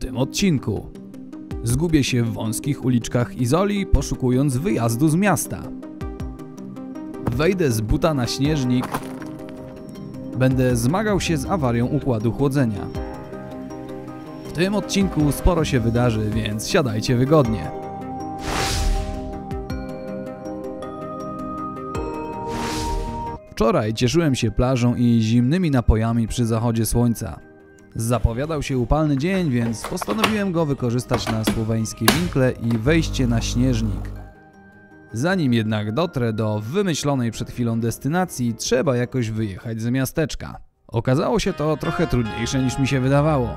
tym odcinku. Zgubię się w wąskich uliczkach Izoli, poszukując wyjazdu z miasta. Wejdę z buta na śnieżnik. Będę zmagał się z awarią układu chłodzenia. W tym odcinku sporo się wydarzy, więc siadajcie wygodnie. Wczoraj cieszyłem się plażą i zimnymi napojami przy zachodzie słońca. Zapowiadał się upalny dzień, więc postanowiłem go wykorzystać na słoweńskie winkle i wejście na śnieżnik. Zanim jednak dotrę do wymyślonej przed chwilą destynacji, trzeba jakoś wyjechać z miasteczka. Okazało się to trochę trudniejsze niż mi się wydawało.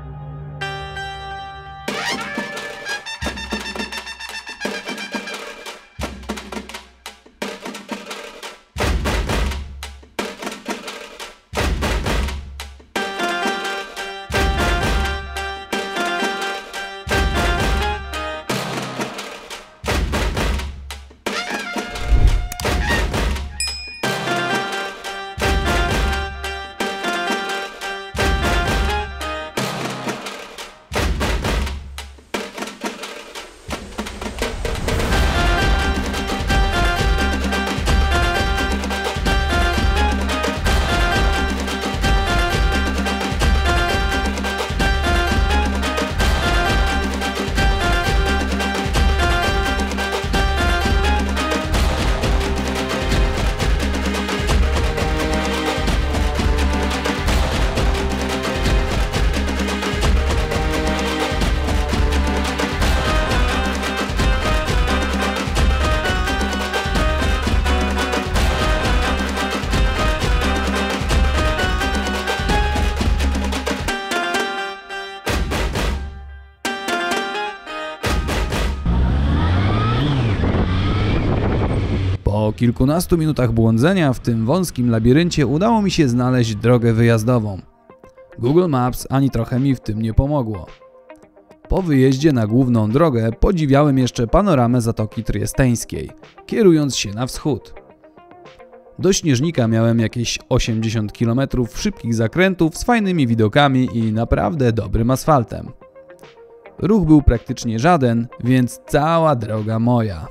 Po kilkunastu minutach błądzenia w tym wąskim labiryncie udało mi się znaleźć drogę wyjazdową. Google Maps ani trochę mi w tym nie pomogło. Po wyjeździe na główną drogę podziwiałem jeszcze panoramę Zatoki Triesteńskiej, kierując się na wschód. Do Śnieżnika miałem jakieś 80 km szybkich zakrętów z fajnymi widokami i naprawdę dobrym asfaltem. Ruch był praktycznie żaden, więc cała droga moja.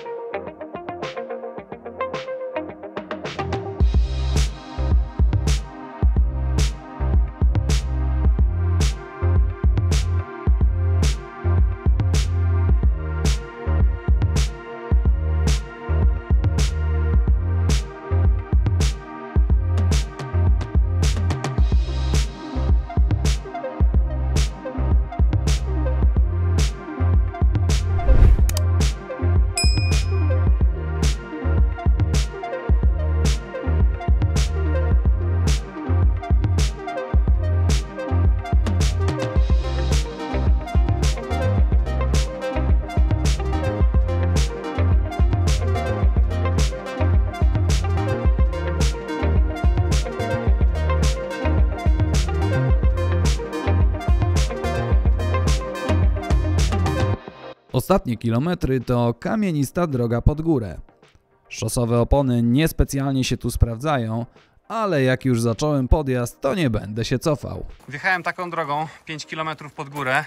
Ostatnie kilometry to kamienista droga pod górę. Szosowe opony niespecjalnie się tu sprawdzają, ale jak już zacząłem podjazd, to nie będę się cofał. Wjechałem taką drogą 5 km pod górę.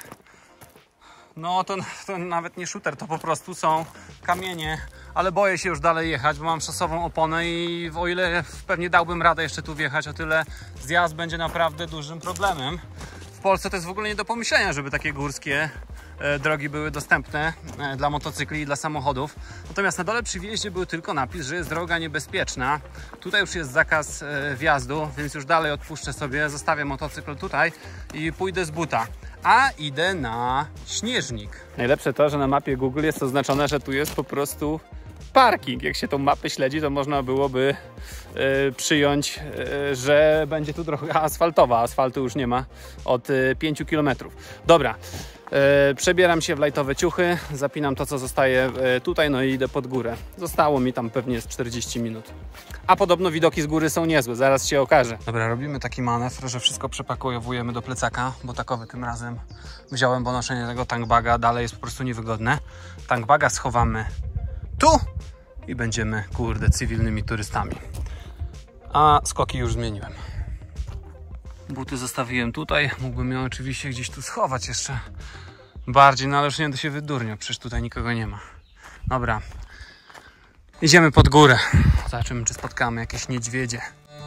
No to nawet nie shooter, to po prostu są kamienie, ale boję się już dalej jechać, bo mam szosową oponę i o ile pewnie dałbym radę jeszcze tu wjechać, o tyle zjazd będzie naprawdę dużym problemem. W Polsce to jest w ogóle nie do pomyślenia, żeby takie górskie drogi były dostępne dla motocykli i dla samochodów. Natomiast na dole przy wjeździe był tylko napis, że jest droga niebezpieczna. Tutaj już jest zakaz wjazdu, więc już dalej odpuszczę sobie, zostawię motocykl tutaj i pójdę z buta. A idę na Śnieżnik. Najlepsze to, że na mapie Google jest oznaczone, że tu jest po prostu parking. Jak się tą mapę śledzi, to można byłoby przyjąć, że będzie tu trochę asfaltowa. Asfaltu już nie ma od 5 km. Dobra, przebieram się w lajtowe ciuchy, zapinam to, co zostaje tutaj, no i idę pod górę. Zostało mi tam pewnie z 40 minut. A podobno widoki z góry są niezłe, zaraz się okaże. Dobra, robimy taki manewr, że wszystko przepakowujemy do plecaka, bo takowy tym razem wziąłem, bo noszenie tego tankbaga dalej jest po prostu niewygodne. Tankbaga schowamy tu i będziemy, kurde, cywilnymi turystami. A skoki już zmieniłem. Buty zostawiłem tutaj. Mógłbym ją oczywiście gdzieś tu schować jeszcze bardziej, no ale już nie będę się wydurniał, przecież tutaj nikogo nie ma. Dobra, idziemy pod górę. Zobaczymy, czy spotkamy jakieś niedźwiedzie.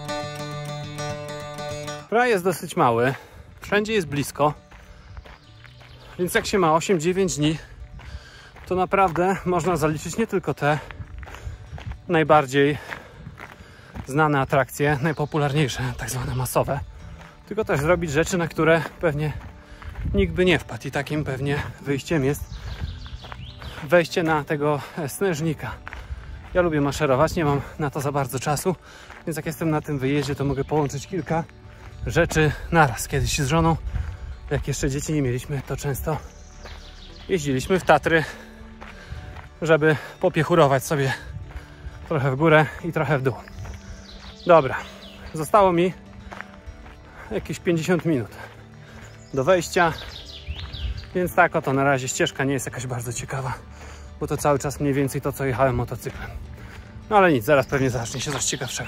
Kraj jest dosyć mały, wszędzie jest blisko, więc jak się ma 8-9 dni, to naprawdę można zaliczyć nie tylko te najbardziej znane atrakcje, najpopularniejsze, tak zwane masowe, tylko też zrobić rzeczy, na które pewnie nikt by nie wpadł. I takim pewnie wyjściem jest wejście na tego snężnika. Ja lubię maszerować, nie mam na to za bardzo czasu, więc jak jestem na tym wyjeździe, to mogę połączyć kilka rzeczy naraz. Kiedyś z żoną, jak jeszcze dzieci nie mieliśmy, to często jeździliśmy w Tatry, żeby popiechurować sobie trochę w górę i trochę w dół. Dobra, zostało mi jakieś 50 minut do wejścia, więc tak oto na razie ścieżka nie jest jakaś bardzo ciekawa, bo to cały czas mniej więcej to, co jechałem motocyklem. No ale nic, zaraz pewnie zacznie się coś ciekawszego.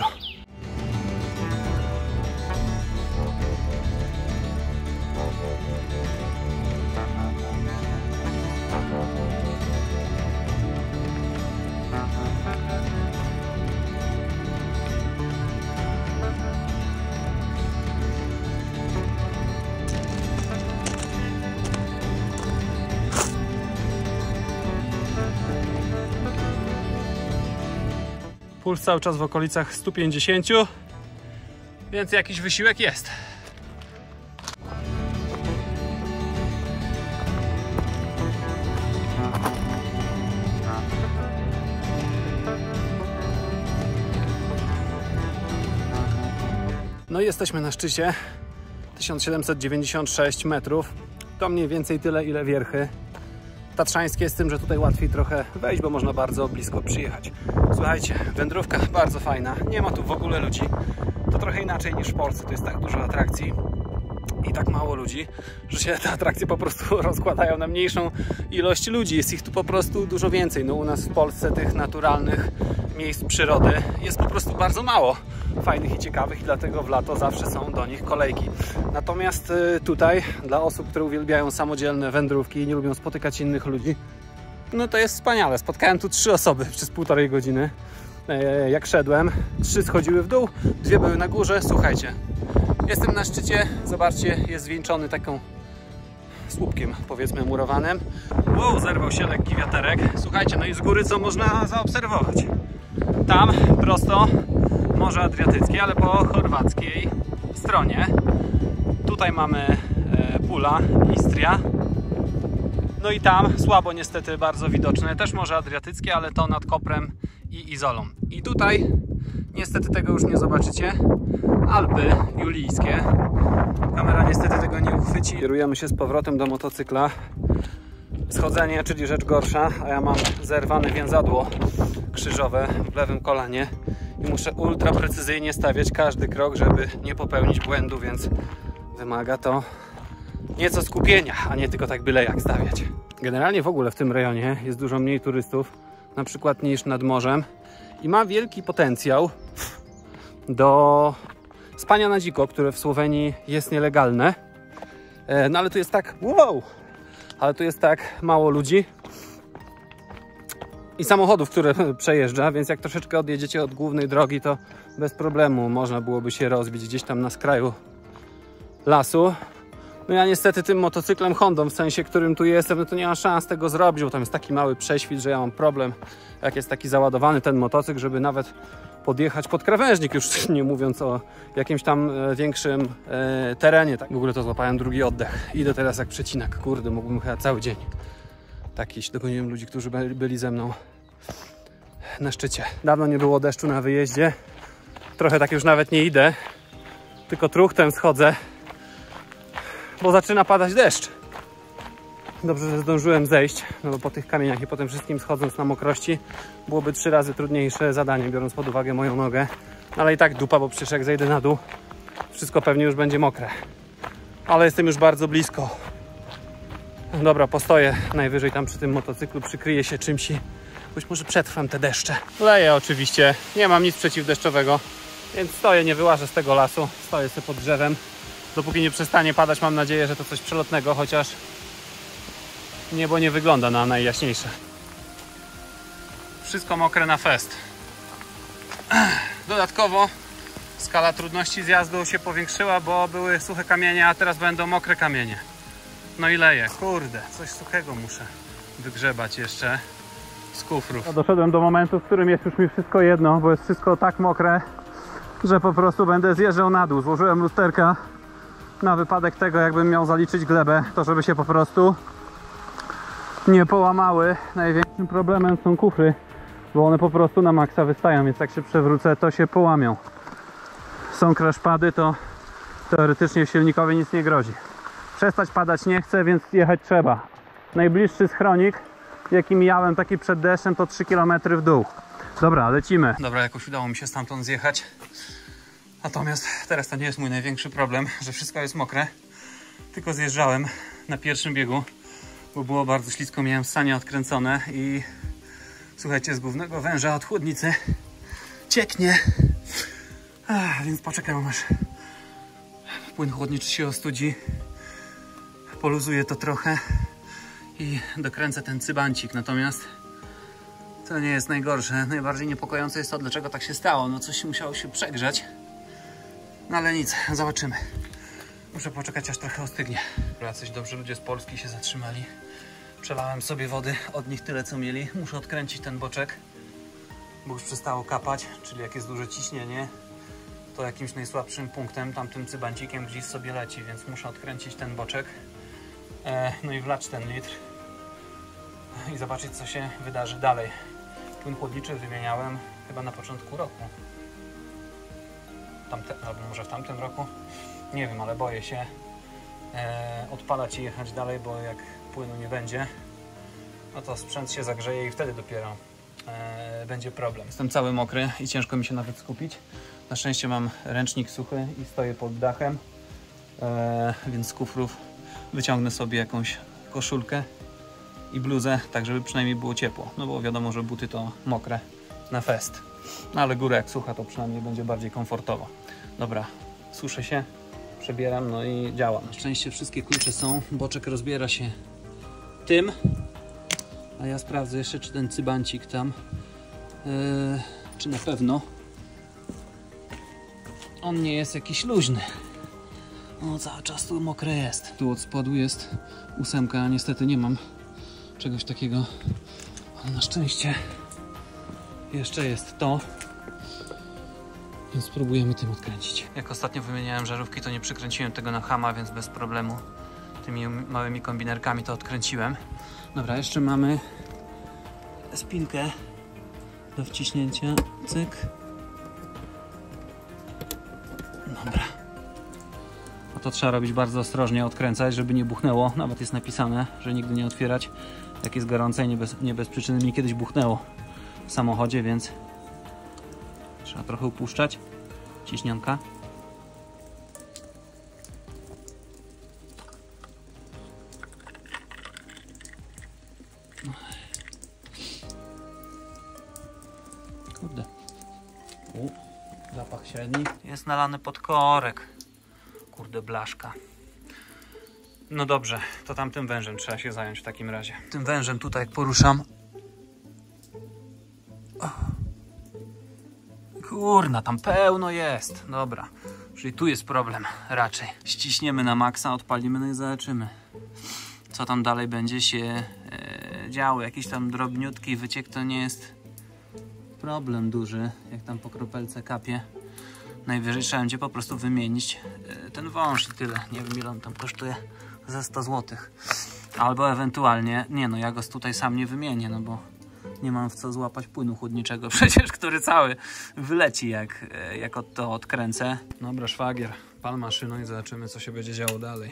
Puls cały czas w okolicach 150, więc jakiś wysiłek jest. No i jesteśmy na szczycie, 1796 metrów, to mniej więcej tyle, ile wierchy tatrzańskie, z tym, że tutaj łatwiej trochę wejść, bo można bardzo blisko przyjechać. Słuchajcie, wędrówka bardzo fajna, nie ma tu w ogóle ludzi. To trochę inaczej niż w Polsce, to jest tak dużo atrakcji i tak mało ludzi, że się te atrakcje po prostu rozkładają na mniejszą ilość ludzi. Jest ich tu po prostu dużo więcej. No u nas w Polsce tych naturalnych miejsc przyrody jest po prostu bardzo mało fajnych i ciekawych i dlatego w lato zawsze są do nich kolejki. Natomiast tutaj dla osób, które uwielbiają samodzielne wędrówki i nie lubią spotykać innych ludzi, no to jest wspaniale. Spotkałem tu 3 osoby przez 1,5 godziny. Jak szedłem, 3 schodziły w dół, 2 były na górze. Słuchajcie, jestem na szczycie, zobaczcie, jest zwieńczony taką słupkiem, powiedzmy, murowanym. Wow, zerwał się lekki wiaterek. Słuchajcie, no i z góry co można zaobserwować? Tam prosto Morze Adriatyckie, ale po chorwackiej stronie. Tutaj mamy Pula, Istria. No i tam, słabo niestety, bardzo widoczne, też Morze Adriatyckie, ale to nad Koprem i Izolą. I tutaj, niestety tego już nie zobaczycie, Alpy Julijskie. Kamera niestety tego nie uchwyci. Kierujemy się z powrotem do motocykla. Schodzenie, czyli rzecz gorsza, a ja mam zerwane więzadło krzyżowe w lewym kolanie i muszę ultra precyzyjnie stawiać każdy krok, żeby nie popełnić błędu, więc wymaga to nieco skupienia, a nie tylko tak byle jak stawiać. Generalnie w ogóle w tym rejonie jest dużo mniej turystów, na przykład niż nad morzem, i ma wielki potencjał do spania na dziko, które w Słowenii jest nielegalne. No ale tu jest tak, wow, ale tu jest tak mało ludzi i samochodów, które przejeżdża, więc jak troszeczkę odjedziecie od głównej drogi, to bez problemu można byłoby się rozbić gdzieś tam na skraju lasu. No ja niestety tym motocyklem Hondą, w sensie którym tu jestem, no to nie mam szans tego zrobić, bo tam jest taki mały prześwit, że ja mam problem, jak jest taki załadowany ten motocykl, żeby nawet podjechać pod krawężnik, już nie mówiąc o jakimś tam większym terenie. Tak w ogóle to złapałem drugi oddech. Idę teraz jak przecinak, kurde, mógłbym chyba cały dzień tak iść. Dogoniłem ludzi, którzy byli ze mną na szczycie. Dawno nie było deszczu na wyjeździe. Trochę tak już nawet nie idę, tylko truchtem schodzę, bo zaczyna padać deszcz. Dobrze, że zdążyłem zejść, no bo po tych kamieniach i po tym wszystkim schodząc na mokrości byłoby 3 razy trudniejsze zadanie, biorąc pod uwagę moją nogę. Ale i tak dupa, bo przecież jak zejdę na dół, wszystko pewnie już będzie mokre. Ale jestem już bardzo blisko. Dobra, postoję najwyżej tam przy tym motocyklu, przykryję się czymś i być może przetrwam te deszcze. Leję oczywiście, nie mam nic przeciwdeszczowego, więc stoję, nie wyłażę z tego lasu, stoję sobie pod drzewem Dopóki nie przestanie padać, mam nadzieję, że to coś przelotnego, chociaż niebo nie wygląda na najjaśniejsze. Wszystko mokre na fest. Dodatkowo skala trudności zjazdu się powiększyła, bo były suche kamienie, a teraz będą mokre kamienie. No i leje. Kurde, coś suchego muszę wygrzebać jeszcze z kufrów. Doszedłem do momentu, w którym jest już mi wszystko jedno, bo jest wszystko tak mokre, że po prostu będę zjeżdżał na dół. Złożyłem lusterka na wypadek tego, jakbym miał zaliczyć glebę, to żeby się po prostu nie połamały. Największym problemem są kufry, bo one po prostu na maksa wystają, więc jak się przewrócę, to się połamią. Są crashpady, to teoretycznie silnikowi nic nie grozi. Przestać padać nie chce, więc jechać trzeba. Najbliższy schronik, jaki mijałem taki przed deszczem, to 3 km w dół. Dobra, lecimy. Dobra, jakoś udało mi się stamtąd zjechać. Natomiast teraz to nie jest mój największy problem, że wszystko jest mokre. Tylko zjeżdżałem na pierwszym biegu, bo było bardzo ślisko, miałem sanie odkręcone i słuchajcie, z głównego węża od chłodnicy cieknie. Więc poczekam, aż płyn chłodniczy się ostudzi. Poluzuję to trochę i dokręcę ten cybancik. Natomiast to nie jest najgorsze. Najbardziej niepokojące jest to, dlaczego tak się stało. No coś musiało się przegrzać. No ale nic, zobaczymy. Muszę poczekać, aż trochę ostygnie. Jacyś dobrzy ludzie z Polski się zatrzymali. Przelałem sobie wody od nich tyle, co mieli. Muszę odkręcić ten boczek, bo już przestało kapać. Czyli jak jest duże ciśnienie, to jakimś najsłabszym punktem, tamtym cybancikiem gdzieś sobie leci, więc muszę odkręcić ten boczek. No i wlać ten litr i zobaczyć, co się wydarzy dalej. Płyn chłodniczy wymieniałem chyba na początku roku. Albo może w tamtym roku. Nie wiem, ale boję się odpalać i jechać dalej, bo jak płynu nie będzie, no to sprzęt się zagrzeje i wtedy dopiero będzie problem. Jestem cały mokry i ciężko mi się nawet skupić. Na szczęście mam ręcznik suchy i stoję pod dachem, więc z kufrów wyciągnę sobie jakąś koszulkę i bluzę, tak żeby przynajmniej było ciepło. No bo wiadomo, że buty to mokre na fest. No ale góra jak sucha, to przynajmniej będzie bardziej komfortowo. Dobra, suszę się, przebieram, no i działam. Na szczęście wszystkie klucze są, boczek rozbiera się tym, a ja sprawdzę jeszcze, czy ten cybancik tam, czy na pewno on nie jest jakiś luźny. No cały czas tu mokre jest. Tu od spodu jest 8, a niestety nie mam czegoś takiego, ale na szczęście jeszcze jest to, więc spróbujemy tym odkręcić. Jak ostatnio wymieniałem żarówki, to nie przykręciłem tego na hama, więc bez problemu tymi małymi kombinerkami to odkręciłem. Dobra, jeszcze mamy spinkę do wciśnięcia. Cyk. Dobra. No to trzeba robić bardzo ostrożnie, odkręcać, żeby nie buchnęło. Nawet jest napisane, że nigdy nie otwierać, jak jest gorące i nie bez przyczyny. Mi kiedyś buchnęło w samochodzie, więc trzeba trochę upuszczać. Ciśnionka. Kurde. Zapach średni. Jest nalany pod korek. Kurde, blaszka. No dobrze, to tamtym wężem trzeba się zająć w takim razie. Tym wężem tutaj jak poruszam. Kurna, tam pełno jest. Dobra, czyli tu jest problem raczej. Ściśniemy na maksa, odpalimy, no i zobaczymy, co tam dalej będzie się działo. Jakiś tam drobniutki wyciek to nie jest problem duży, jak tam po kropelce kapie. Najwyżej trzeba będzie po prostu wymienić ten wąż i tyle. Nie wiem, ile on tam kosztuje, ze 100 zł. Albo ewentualnie, nie no, ja go tutaj sam nie wymienię, no bo nie mam w co złapać płynu chłodniczego przecież, który cały wyleci, jak to odkręcę. Dobra, szwagier, pal maszyną i zobaczymy, co się będzie działo dalej.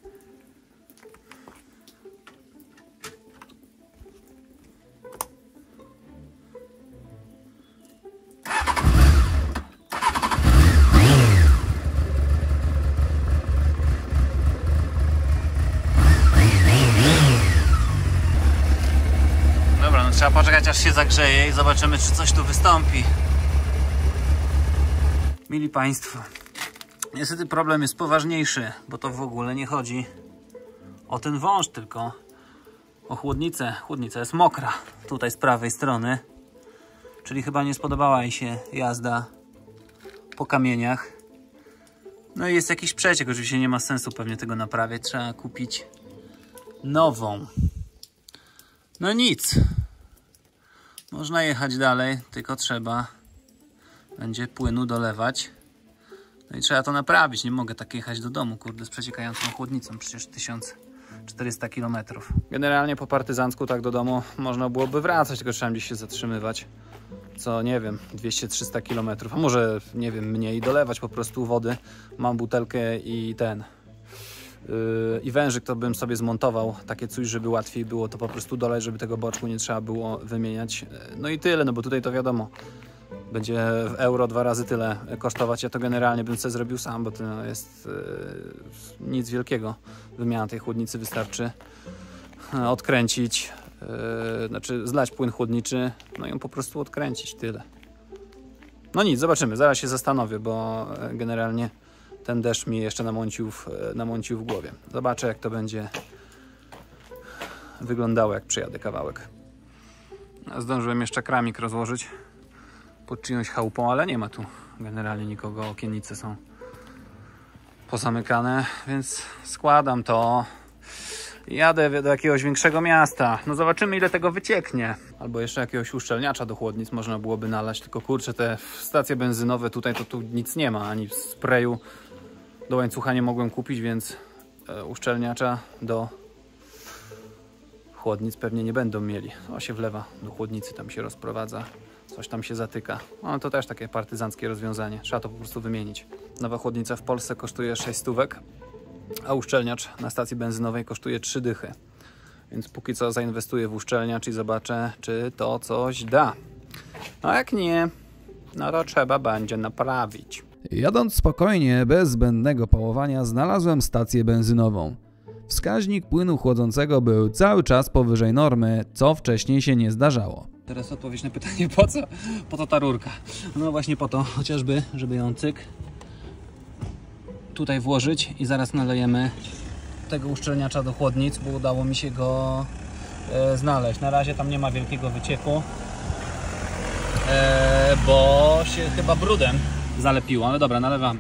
Trzeba poczekać, aż się zagrzeje i zobaczymy, czy coś tu wystąpi. Mili Państwo, Niestety problem jest poważniejszy, bo to w ogóle nie chodzi o ten wąż, tylko o chłodnicę. Chłodnica jest mokra tutaj z prawej strony, czyli chyba nie spodobała jej się jazda po kamieniach. No i jest jakiś przeciek, oczywiście nie ma sensu pewnie tego naprawiać, trzeba kupić nową. No nic, można jechać dalej, tylko trzeba będzie płynu dolewać. No i trzeba to naprawić, nie mogę tak jechać do domu, kurde, z przeciekającą chłodnicą, przecież 1400 km. Generalnie po partyzancku tak do domu można byłoby wracać, tylko trzeba gdzieś się zatrzymywać. Co, nie wiem, 200-300 km, a może, nie wiem, mniej, dolewać po prostu wody. Mam butelkę i i wężyk to bym sobie zmontował, takie coś, żeby łatwiej było to po prostu dolać, żeby tego boczku nie trzeba było wymieniać. No i tyle, no bo tutaj to wiadomo, będzie w euro 2 razy tyle kosztować. Ja to generalnie bym sobie zrobił sam, bo to jest nic wielkiego. Wymiana tej chłodnicy wystarczy odkręcić, znaczy zlać płyn chłodniczy, no i ją po prostu odkręcić, tyle. No nic, zobaczymy, zaraz się zastanowię, bo generalnie ten deszcz mi jeszcze namącił w głowie. Zobaczę, jak to będzie wyglądało, jak przyjadę kawałek. Zdążyłem jeszcze kramik rozłożyć pod czyjąś chałupą, ale nie ma tu generalnie nikogo, okiennice są pozamykane, więc składam to. Jadę do jakiegoś większego miasta. No zobaczymy, ile tego wycieknie. Albo jeszcze jakiegoś uszczelniacza do chłodnic można byłoby nalać. Tylko kurczę, te stacje benzynowe tutaj to tu nic nie ma. Ani sprayu do łańcucha nie mogłem kupić, więc uszczelniacza do chłodnic pewnie nie będą mieli. O, się wlewa do chłodnicy, tam się rozprowadza. Coś tam się zatyka. No to też takie partyzanckie rozwiązanie. Trzeba to po prostu wymienić. Nowa chłodnica w Polsce kosztuje 6 stówek. A uszczelniacz na stacji benzynowej kosztuje 3 dychy. Więc póki co zainwestuję w uszczelniacz i zobaczę, czy to coś da. No jak nie, no to trzeba będzie naprawić. Jadąc spokojnie, bez zbędnego pałowania, znalazłem stację benzynową. Wskaźnik płynu chłodzącego był cały czas powyżej normy, co wcześniej się nie zdarzało. Teraz odpowiedź na pytanie, po co ta rurka? No właśnie po to, chociażby, żeby ją cyk tutaj włożyć i zaraz nalejemy tego uszczelniacza do chłodnic, bo udało mi się go znaleźć. Na razie tam nie ma wielkiego wycieku, bo się chyba brudem zalepiło, ale dobra, nalewamy.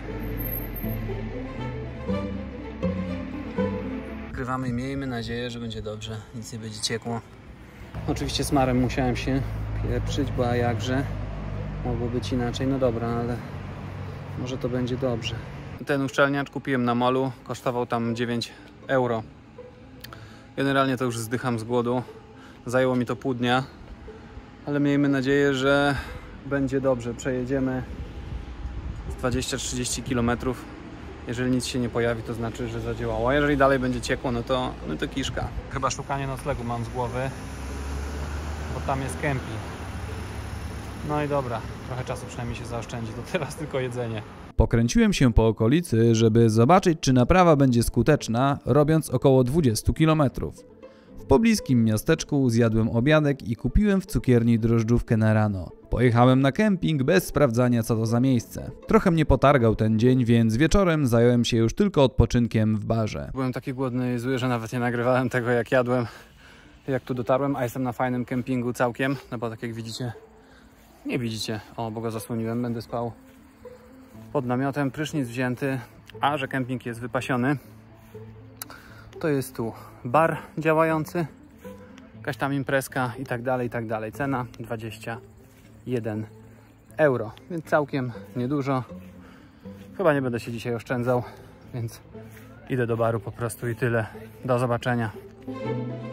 Wkrywamy i miejmy nadzieję, że będzie dobrze, nic nie będzie ciekło. Oczywiście smarem musiałem się pieprzyć, bo a jakże mogło być inaczej, no dobra, ale może to będzie dobrze. Ten uszczelniacz kupiłem na molu, kosztował tam 9 euro. Generalnie to już zdycham z głodu. Zajęło mi to pół dnia, ale miejmy nadzieję, że będzie dobrze. Przejedziemy 20-30 km. Jeżeli nic się nie pojawi, to znaczy, że zadziałało. A jeżeli dalej będzie ciekło, no to kiszka. Chyba szukanie noclegu mam z głowy, bo tam jest kemping. No i dobra, trochę czasu przynajmniej się zaoszczędzi. To teraz tylko jedzenie. Pokręciłem się po okolicy, żeby zobaczyć, czy naprawa będzie skuteczna, robiąc około 20 km. W pobliskim miasteczku zjadłem obiadek i kupiłem w cukierni drożdżówkę na rano. Pojechałem na kemping bez sprawdzania, co to za miejsce. Trochę mnie potargał ten dzień, więc wieczorem zająłem się już tylko odpoczynkiem w barze. Byłem taki głodny i zły, że nawet nie nagrywałem tego, jak jadłem, jak tu dotarłem, a jestem na fajnym kempingu całkiem, no bo tak jak widzicie, nie widzicie, o, bo go zasłoniłem, będę spał pod namiotem, prysznic wzięty, a że kemping jest wypasiony, to jest tu bar działający, jakaś tam imprezka i tak dalej, i tak dalej. Cena 21 euro, więc całkiem niedużo. Chyba nie będę się dzisiaj oszczędzał, więc idę do baru po prostu i tyle. Do zobaczenia.